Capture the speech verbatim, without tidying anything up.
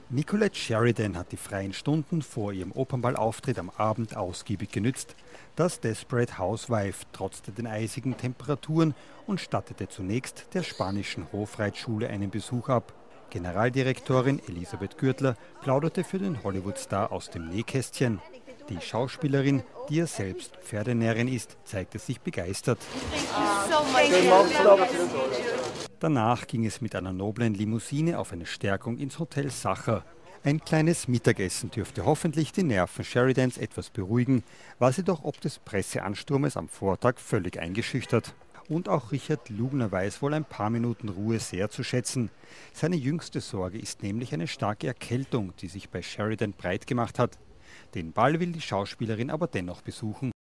Nicolette Sheridan hat die freien Stunden vor ihrem Opernballauftritt am Abend ausgiebig genützt. Das Desperate Housewife trotzte den eisigen Temperaturen und stattete zunächst der spanischen Hofreitschule einen Besuch ab. Generaldirektorin Elisabeth Gürtler plauderte für den Hollywood-Star aus dem Nähkästchen. Die Schauspielerin, die ja selbst Pferdenärin ist, zeigte sich begeistert. Danach ging es mit einer noblen Limousine auf eine Stärkung ins Hotel Sacher. Ein kleines Mittagessen dürfte hoffentlich die Nerven Sheridans etwas beruhigen, war sie doch ob des Presseansturmes am Vortag völlig eingeschüchtert. Und auch Richard Lugner weiß wohl ein paar Minuten Ruhe sehr zu schätzen. Seine jüngste Sorge ist nämlich eine starke Erkältung, die sich bei Sheridan breit gemacht hat. Den Ball will die Schauspielerin aber dennoch besuchen.